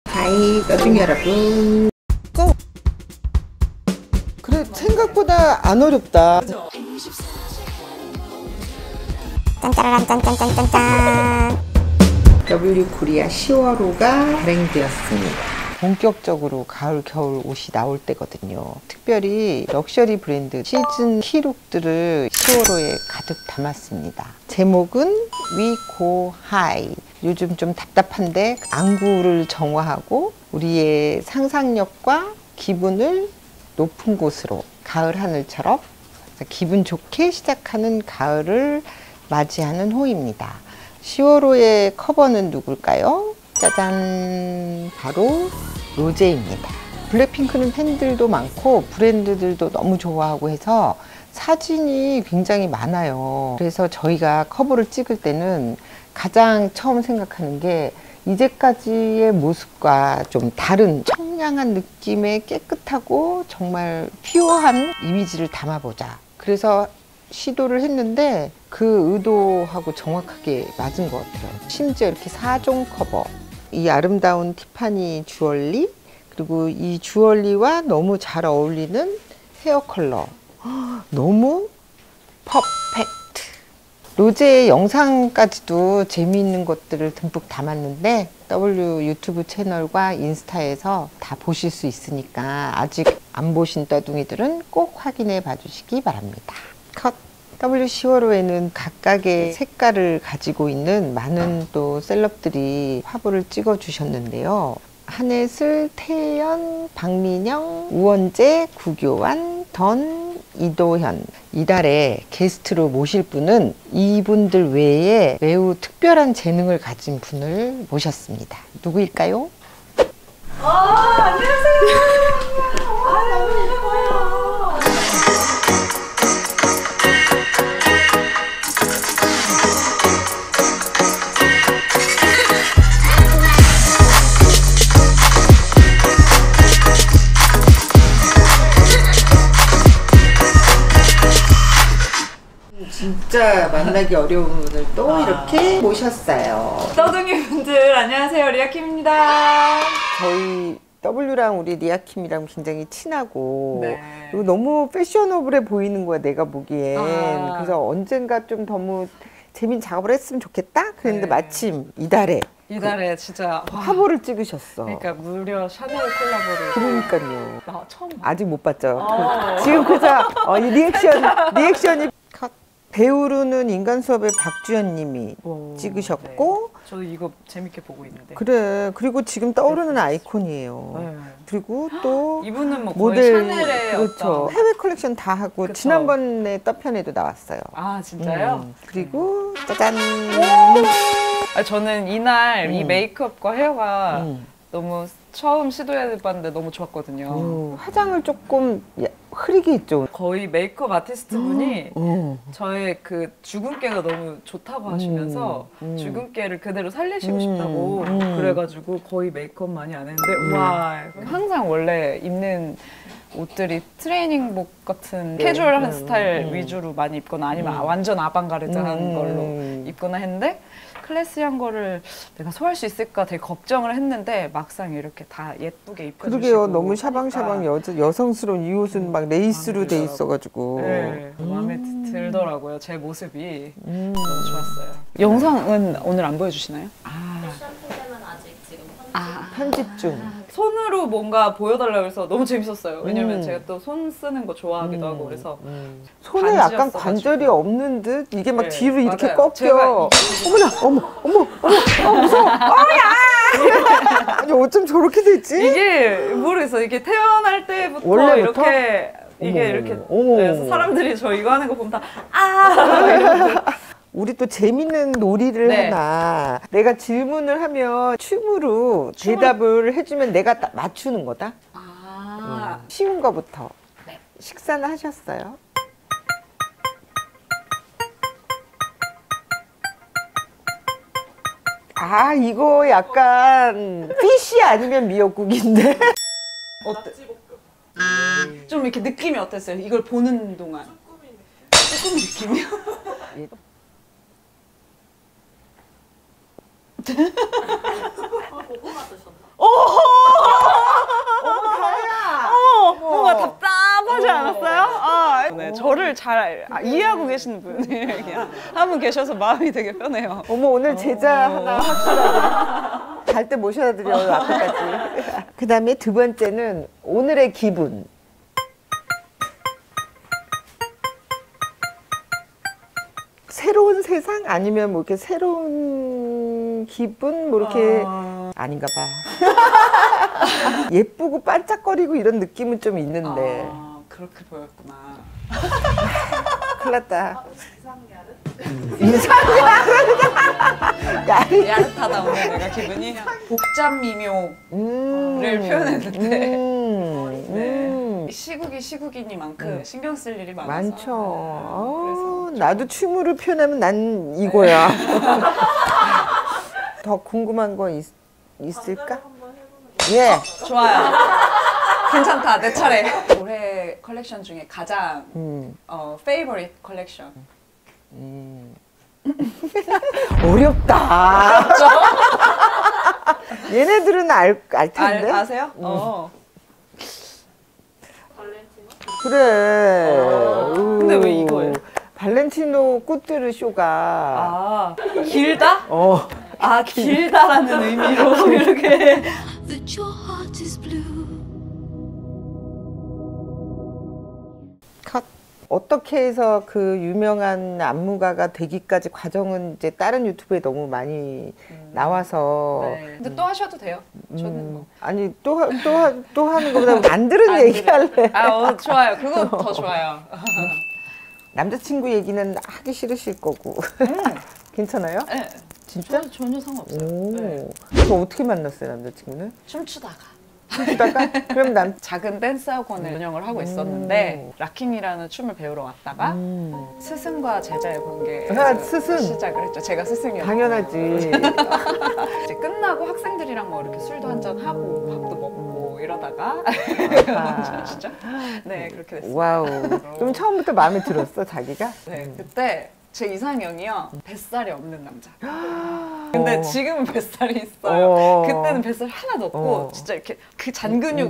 하이 여중 여러분. 그래 생각보다 안 어렵다. 짠짜라란 짠짠짠짠짠. W 코리아 10월호가 발행되었습니다. 본격적으로 가을 겨울 옷이 나올 때거든요. 특별히 럭셔리 브랜드 시즌 키룩들을 10월호에 가득 담았습니다. 제목은 We Go High. 요즘 좀 답답한데 안구를 정화하고 우리의 상상력과 기분을 높은 곳으로, 가을 하늘처럼 기분 좋게 시작하는 가을을 맞이하는 호입니다. 10월호의 커버는 누굴까요? 짜잔! 바로 로제입니다. 블랙핑크는 팬들도 많고 브랜드들도 너무 좋아하고 해서 사진이 굉장히 많아요. 그래서 저희가 커버를 찍을 때는 가장 처음 생각하는 게 이제까지의 모습과 좀 다른 청량한 느낌의 깨끗하고 정말 퓨어한 이미지를 담아보자. 그래서 시도를 했는데 그 의도하고 정확하게 맞은 것 같아요. 심지어 이렇게 4종 커버, 이 아름다운 티파니 주얼리, 그리고 이 주얼리와 너무 잘 어울리는 헤어 컬러, 너무 퍼펙트. 로제의 영상까지도 재미있는 것들을 듬뿍 담았는데 W 유튜브 채널과 인스타에서 다 보실 수 있으니까 아직 안 보신 떠둥이들은 꼭 확인해 봐 주시기 바랍니다. 컷! W 10월호에는 각각의 색깔을 가지고 있는 많은 또 셀럽들이 화보를 찍어 주셨는데요. 한혜슬, 태연, 박민영, 우원재, 구교환, 던, 이도현. 이달에 게스트로 모실 분은 이분들 외에 매우 특별한 재능을 가진 분을 모셨습니다. 누구일까요? 안녕하세요. 너무 반가워요. 진짜 만나기 어려운 분을 또 이렇게 모셨어요. 떠둥이 분들 안녕하세요. 리아킴입니다. 저희 W랑 우리 리아킴이랑 굉장히 친하고 네. 그리고 너무 패셔너블해 보이는 거야 내가 보기엔. 그래서 언젠가 좀 너무 재밌는 작업을 했으면 좋겠다 그랬는데 네. 마침 이달에 진짜 화보를 찍으셨어. 그러니까 무려 샤넬 콜라보를. 그러니까요. 나 처음 봐. 아직 못 봤죠. 지금 그저 이 리액션이 컷. 배우로는 인간 수업의 박주연 님이 찍으셨고. 네. 저도 이거 재밌게 보고 있는데. 그래. 그리고 지금 떠오르는 아이콘이에요. 네. 그리고 또 이분은 뭐 모델, 거의 샤넬의 그렇죠. 어떤. 해외 컬렉션 다 하고 그쵸. 지난번에 떠편에도 나왔어요. 아 진짜요? 그리고 짜잔. 저는 이날 이 메이크업과 헤어가 너무 처음 시도해봤는데 너무 좋았거든요. 화장을 조금 흐리게 했죠. 거의 메이크업 아티스트 분이 저의 그 주근깨가 너무 좋다고 하시면서 주근깨를 그대로 살리시고 싶다고 그래가지고 거의 메이크업 많이 안 했는데 와 항상 원래 입는 옷들이 트레이닝복 같은 캐주얼한 스타일 위주로 많이 입거나 아니면 완전 아방가르드한 걸로 입거나 했는데 클래시한 거를 내가 소화할 수 있을까 되게 걱정을 했는데 막상 이렇게 다 예쁘게 입혀주시고 그러게요. 너무 샤방샤방 여성스러운 이 옷은 막 레이스로 돼 있어가지고 네, 마음에 들더라고요. 제 모습이 너무 좋았어요. 영상은 오늘 안 보여주시나요? 편집 중. 손으로 뭔가 보여달라고 해서 너무 재밌었어요. 왜냐면 제가 또 손 쓰는 거 좋아하기도 하고 그래서 손에 약간 관절이 없는 듯 이게 막 네, 뒤로 이렇게 맞아요. 꺾여. 어머나, 무서워. 어야! 아니 어쩜 저렇게 됐지? 이게 모르겠어. 이게 태어날 때부터 원래부터? 이렇게 이게 어머, 이렇게 어머. 그래서 사람들이 저 이거 하는 거 보면 다 아! 우리 또 재밌는 놀이를 네. 하나. 내가 질문을 하면 춤으로 대답을 해주면 내가 맞추는 거다. 쉬운 거부터. 네. 식사는 하셨어요? 아, 이거 약간 피쉬 아니면 미역국인데? 어때? 좀 이렇게 느낌이 어땠어요? 이걸 보는 동안 조금 느낌이요? 고구마 드셨나? 저를 잘 이해하고 계시는 분이 그냥 한 분 계셔서 마음이 되게 편해요. 어머, 오늘 제자 하나 확실하게 갈 때 모셔다 드려요, 앞에까지. 그 다음에 두 번째는 오늘의 기분. 새로운 세상 아니면 뭐 이렇게 새로운 기분 뭐 이렇게 아닌가 봐. 예쁘고 반짝거리고 이런 느낌은 좀 있는데. 그렇게 보였구나. 큰일 났다. 이상야릇. 야릇하다 오늘 내가 기분이 복잡 미묘를 표현했는데 네. 시국이 시국이니만큼 신경 쓸 일이 많아서 많죠. 그래서 나도 춤으로 표현하면 난 이거야. 더 궁금한 거 있을까? 예. 좋아요. 괜찮다. 내 차례. 올해 컬렉션 중에 가장 페이버릿 컬렉션. 어렵다. 얘네들은 알 텐데. 아세요? 그래. 근데 왜 이거예요? 발렌티노 꽃들의 쇼가. 길다? 길다라는 의미로 이렇게. That your heart is blue. 컷. 어떻게 해서 그 유명한 안무가가 되기까지 과정은 이제 다른 유튜브에 너무 많이 나와서. 네. 근데 또 하셔도 돼요. 저는 뭐. 아니 또 하는 것보다 안 들은 얘기할래. 좋아요. 그거 더 좋아요. 남자친구 얘기는 하기 싫으실 거고. 괜찮아요? 네. 진짜? 전혀 상관없어요. 네. 저 어떻게 만났어요, 남자친구는? 춤추다가. 그럼 작은 댄스 학원을 운영을 하고 있었는데 락킹이라는 춤을 배우러 왔다가 스승과 제자의 관계에서 스승. 시작을 했죠. 제가 스승이었고 당연하지. 이제 끝나고 학생들이랑 뭐 이렇게 술도 한잔 하고 밥도 먹고 이러다가 아시죠? 네, 그렇게 됐어요. 와우. 그럼 처음부터 마음에 들었어, 자기가? 네, 그때 제 이상형이요. 뱃살이 없는 남자. 근데 지금은 뱃살이 있어요. 그때는 뱃살 하나도 없고 진짜 이렇게 그 잔근육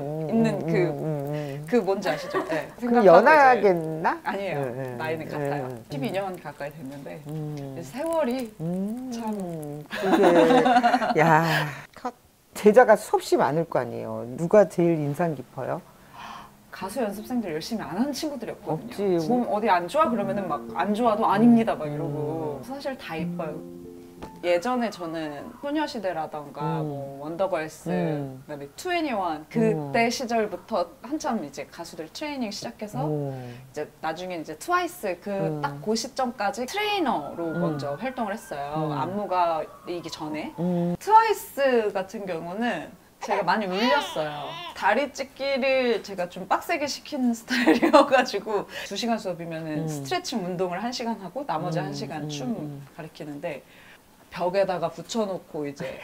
있는 그 뭔지 아시죠? 네. 그럼 연하겠나? 아니에요. 나이는 같아요. 12년 가까이 됐는데 세월이 참. 그게 야, 제자가 수없이 많을 거 아니에요. 누가 제일 인상 깊어요? 가수 연습생들 열심히 안 하는 친구들이었거든요. 없지. 몸 어디 안 좋아? 그러면은 막 안 좋아도 아닙니다 막 이러고 사실 다 이뻐요. 예전에 저는 소녀시대라던가 뭐 원더걸스 그다음에 2NE1 그때 시절부터 한참 이제 가수들 트레이닝 시작해서 이제 나중에 이제 트와이스 그 딱 그 시점까지 트레이너로 먼저 활동을 했어요. 안무가이기 전에. 트와이스 같은 경우는 제가 많이 울렸어요. 다리 찢기를 제가 좀 빡세게 시키는 스타일이어가지고 2시간 수업이면은 스트레칭 운동을 1시간 하고 나머지 1시간 춤 가르치는데 벽에다가 붙여놓고 이제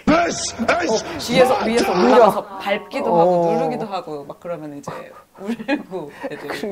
위에서 올라가서 밟기도 하고 누르기도 하고 막 그러면 이제 울고 애들이.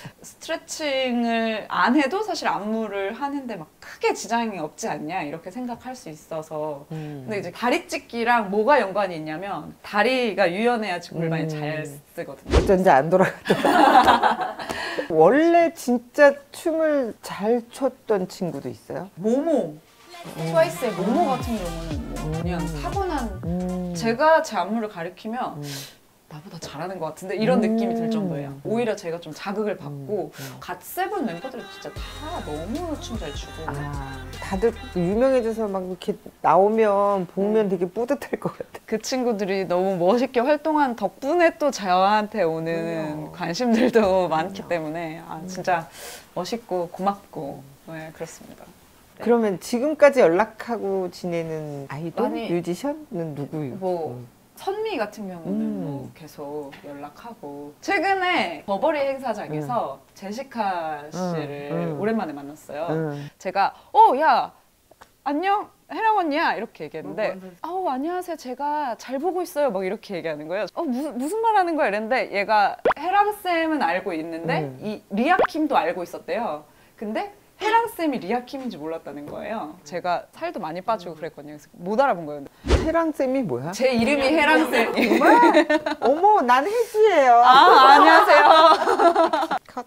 스트레칭을 안 해도 사실 안무를 하는데 막 크게 지장이 없지 않냐 이렇게 생각할 수 있어서 근데 이제 다리 찢기랑 뭐가 연관이 있냐면 다리가 유연해야지 물 많이 잘 쓰거든요. 어쩐지 안 돌아가더라. 원래 진짜 춤을 잘 췄던 친구도 있어요? 모모 트와이스의 모모 같은 경우는 뭐 그냥 타고난 제가 제 안무를 가리키면 나보다 잘하는 것 같은데 이런 느낌이 들 정도예요. 오히려 제가 좀 자극을 받고 갓세븐 멤버들은 진짜 다 너무 춤 잘 추고 다들 유명해져서 막 이렇게 나오면 보면 되게 뿌듯할 것 같아. 그 친구들이 너무 멋있게 활동한 덕분에 또 저한테 오는 관심들도 많기 때문에 진짜 멋있고 고맙고 네, 그렇습니다. 네. 그러면 지금까지 연락하고 지내는 아이돌, 많이 뮤지션은 누구예요? 뭐 선미 같은 경우는 뭐 계속 연락하고 최근에 버버리 행사장에서 제시카 씨를 오랜만에 만났어요. 제가 야 안녕 혜랑 언니야 이렇게 얘기했는데 안녕하세요 제가 잘 보고 있어요 막 이렇게 얘기하는 거예요. 무슨 말 하는 거야 이랬는데 얘가 혜랑 쌤은 알고 있는데 이 리아킴도 알고 있었대요. 근데 혜랑쌤이 리아킴인지 몰랐다는 거예요. 제가 살도 많이 빠지고 그랬거든요. 그래서 못 알아본 거예요. 혜랑쌤이 뭐야? 제 이름이 혜랑쌤. 어머, 난 혜지예요. 안녕하세요. 컷.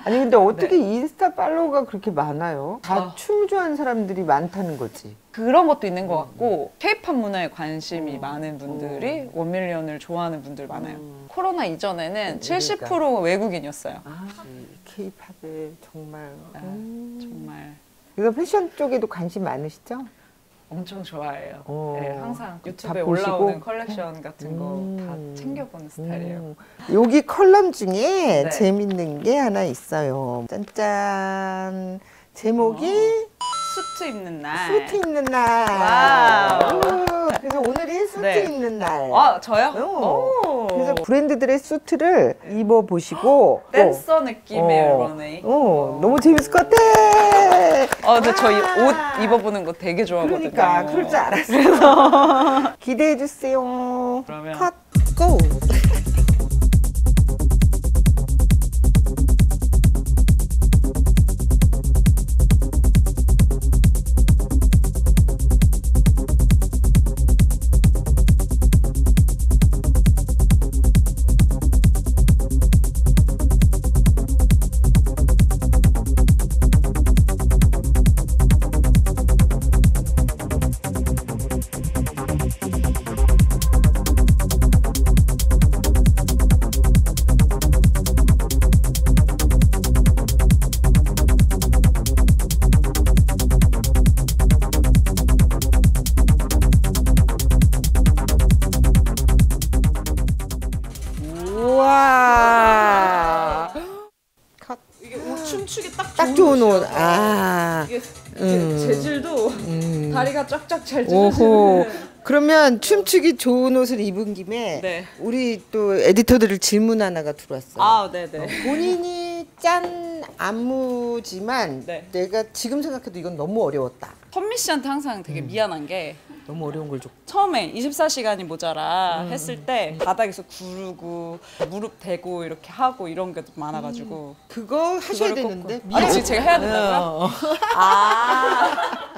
아니 근데 어떻게 인스타 팔로워가 그렇게 많아요? 다 춤을 좋아하는 사람들이 많다는 거지. 그런 것도 있는 것 같고 케이팝 문화에 관심이 많은 분들이 원밀리언을 좋아하는 분들 많아요. 코로나 이전에는 70% 외국인이었어요. 케이팝에 정말 정말 이거 패션 쪽에도 관심 많으시죠? 엄청 좋아해요. 어. 네, 항상 다 유튜브에 보시고? 올라오는 컬렉션 같은 거 다 챙겨보는 스타일이에요. 여기 컬럼 중에 네. 재밌는 게 하나 있어요. 짠짠. 제목이 수트 입는 날. 수트 입는 날. 와우. 그래서 오늘이 수트 네. 입는 날. 저요? 오. 그래서 브랜드들의 수트를 입어보시고 댄서 느낌의 런웨이. 너무 재밌을 것 같아. 근데 저희 옷 입어보는 거 되게 좋아하거든요. 그러니까 그럴 줄 알았어. 기대해 주세요. 그러면 컷 고. 우와. 컷. 이게 옷 춤추기 딱 좋은 옷. 이게 재질도 다리가 쫙쫙 잘 오호. 찢어지는. 그러면 춤추기 좋은 옷을 입은 김에 네. 우리 또 에디터들 질문 하나가 들어왔어요. 네네. 본인이 짠 안무지만 네. 내가 지금 생각해도 이건 너무 어려웠다. 선미 씨한테 항상 되게 미안한 게 너무 어려운 걸 줬고. 처음에 24시간이 모자라 했을 때 바닥에서 구르고 무릎 대고 이렇게 하고 이런 게 많아가지고 그거 하셔야 그거를 되는데. 아니 지금 제가 해야 된다고요? 아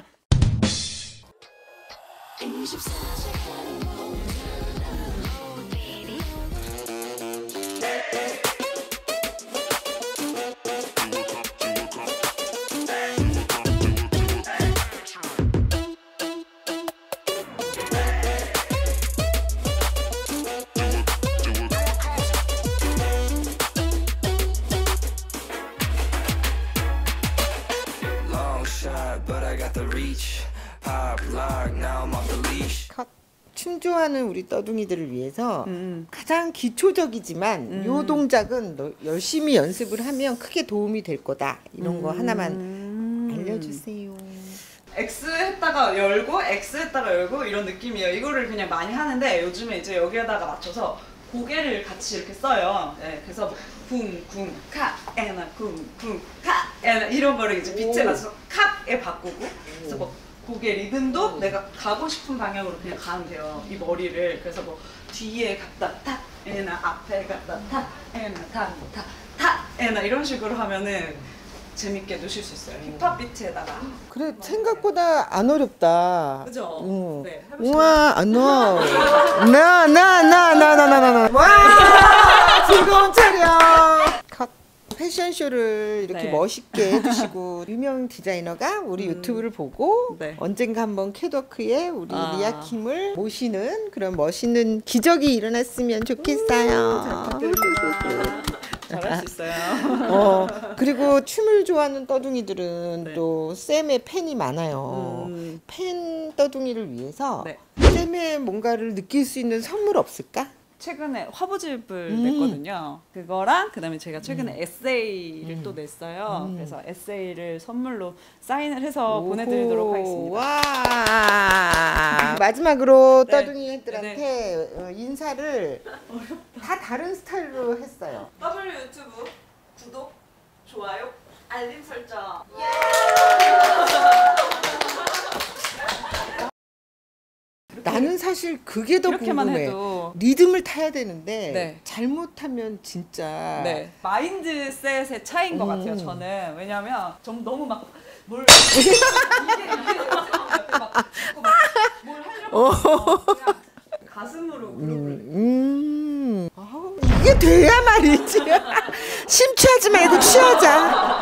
Long shot, but I got the reach. Pop lock, now I'm off the leash. 컷. 춤 좋아하는 우리 떠둥이들을 위해서 가장 기초적이지만 요 동작은 너 열심히 연습을 하면 크게 도움이 될 거다. 이런 거 하나만 알려주세요. X 했다가 열고 X 했다가 열고 이런 느낌이에요. 이거를 그냥 많이 하는데 요즘에 이제 여기에다가 맞춰서 고개를 같이 이렇게 써요. 네, 그래서 쿵쿵 카 에나 쿵쿵 카 에나 이런 거를 이제 비트에 맞춰서 캅에 바꾸고 그래서 뭐 고개 리듬도 내가 가고 싶은 방향으로 그냥 가면 돼요. 이 머리를 그래서 뭐 뒤에 갔다 타 에나 앞에 갔다 타 에나 타 에나 이런 식으로 하면은 재밌게 노실 수 있어요. 힙합 비트에다가. 그래 생각보다 안 어렵다. 그죠? 응. 네, 해보시면 우와 안 와. 나. 와 즐거운 촬영. 컷. 패션쇼를 이렇게 네. 멋있게 해주시고 유명 디자이너가 우리 유튜브를 보고 네. 언젠가 한번 캣워크에 우리 아. 리아킴을 모시는 그런 멋있는 기적이 일어났으면 좋겠어요. 잘할 수 있어요. 그리고 춤을 좋아하는 떠둥이들은 네. 또 쌤의 팬이 많아요. 팬 떠둥이를 위해서 네. 쌤의 뭔가를 느낄 수 있는 선물 없을까? 최근에 화보집을 냈거든요. 그거랑 그다음에 제가 최근에 에세이를 또 냈어요. 그래서 에세이를 선물로 사인을 해서 보내드리도록 하겠습니다. 와 마지막으로 네. 떠둥이들한테 인사를 다 다른 스타일로 했어요. W 유튜브 구독, 좋아요, 알림 설정. 나는 사실 그게 더 이렇게만 궁금해. 해도 리듬을 타야 되는데 네. 잘못하면 진짜 네. 마인드셋의 차이인 것 같아요. 저는 왜냐하면 좀 너무 막 뭘 뭘 하려고 그냥 가슴으로 그룹을 이게 돼야 말이지. 심취하지 말고 취하자.